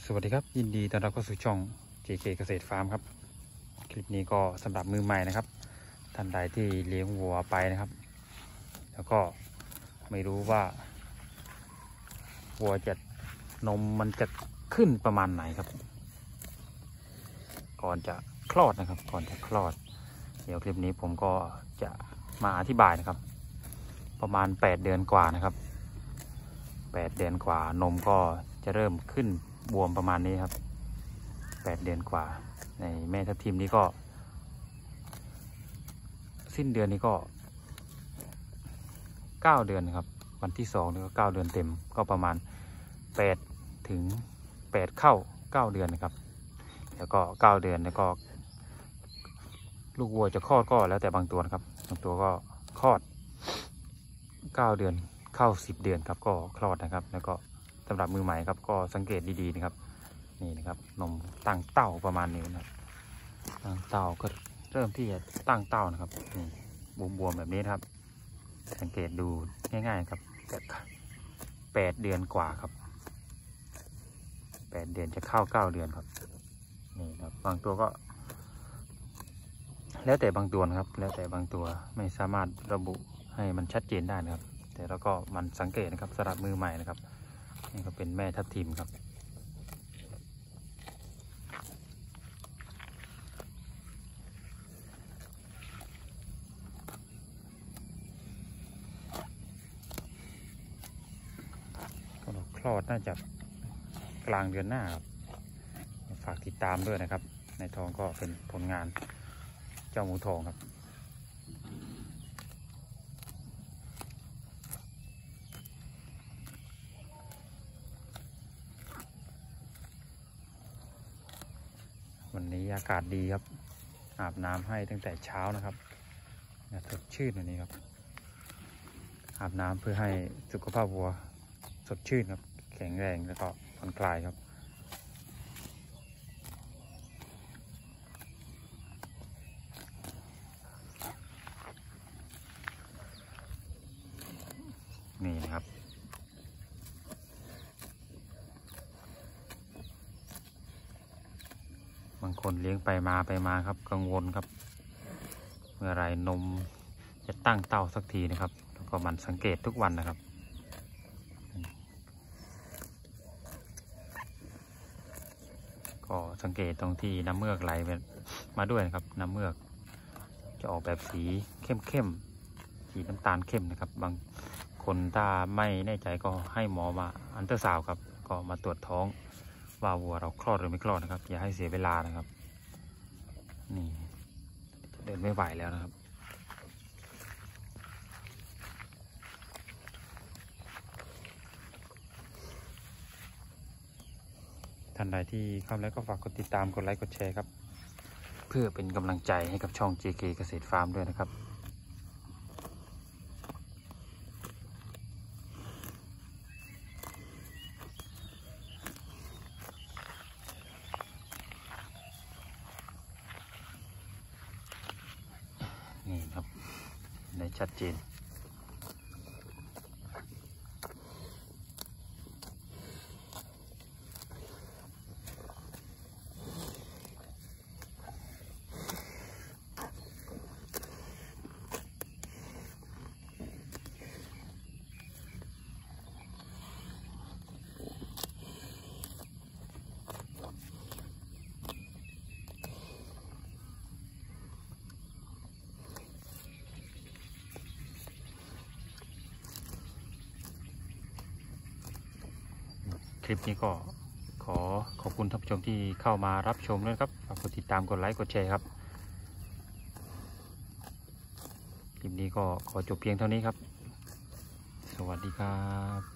สวัสดีครับยินดีต้อนรับเข้าสู่ช่อง JK เกษตรฟาร์มครับคลิปนี้ก็สำหรับมือใหม่นะครับท่านใดที่เลี้ยงวัวไปนะครับแล้วก็ไม่รู้ว่าวัวจะนมมันจะขึ้นประมาณไหนครับก่อนจะคลอดนะครับก่อนจะคลอดเดี๋ยวคลิปนี้ผมก็จะมาอธิบายนะครับประมาณ8เดือนกว่านะครับ8เดือนกว่านมก็จะเริ่มขึ้นบวมประมาณนี้ครับ8เดือนกว่าในแม่ทับทิมนี้ก็สิ้นเดือนนี้ก็9เดือนครับวันที่2นี่ก็9เดือนเต็มก็ประมาณ8ถึง8เข้า9เดือนนะครับแล้วก็9เดือนแล้วก็ลูกวัวจะคลอดก็แล้วแต่บางตัวนะครับบางตัวก็คลอด9เดือนเข้า10เดือนครับก็คลอดนะครับแล้วก็สำหรับมือใหม่ครับก็สังเกตดีๆนะครับนี่นะครับนมตั้งเต้าประมาณนี้นะครับตั้งเต้าก็เริ่มที่จะตั้งเต้านะครับนี่บวมๆแบบนี้ครับสังเกตดูง่ายๆครับ8เดือนกว่าครับ8เดือนจะเข้า9เดือนครับนี่ครับบางตัวก็แล้วแต่บางตัวนะครับแล้วแต่บางตัวไม่สามารถระบุให้มันชัดเจนได้นะครับแต่แล้วก็มันสังเกตนะครับสำหรับมือใหม่นะครับนี่ก็เป็นแม่ทับทิมครับคลอดน่าจะกลางเดือนหน้าครับฝากติดตามด้วยนะครับในท้องก็เป็นผลงานเจ้าหมูทองครับวันนี้อากาศดีครับอาบน้ำให้ตั้งแต่เช้านะครับสดชื่นวันนี้ครับอาบน้ำเพื่อให้สุขภาพวัวสดชื่นครับแข็งแรงแล้วก็ผ่อนคลายครับนี่นะครับบางคนเลี้ยงไปมาครับกังวลครับเมื่อไรนมจะตั้งเต้าสักทีนะครับแล้วก็มันสังเกตทุกวันนะครับก็สังเกตตรงที่น้ำเมือกไหลมาด้วยนะครับน้ำเมือกจะออกแบบสีเข้มสีน้ำตาลเข้มนะครับบางคนถ้าไม่แน่ใจก็ให้หมอมาอัลตราซาวด์ครับก็มาตรวจท้องว่าวัวเราคลอดหรือไม่คลอดนะครับอย่าให้เสียเวลานะครับนี่เดินไม่ไหวแล้วนะครับท่านใดที่เข้าแล้วก็ฝากกดติดตามกดไลค์กดแชร์ครับเพื่อเป็นกำลังใจให้กับช่อง JK เกษตรฟาร์มด้วยนะครับนี่ครับได้ชัดเจนคลิปนี้ก็ขอขอบคุณท่านผู้ชมที่เข้ามารับชมด้วยครับฝากกดติดตามกดไลค์กดแชร์ครับคลิปนี้ก็ขอจบเพียงเท่านี้ครับสวัสดีครับ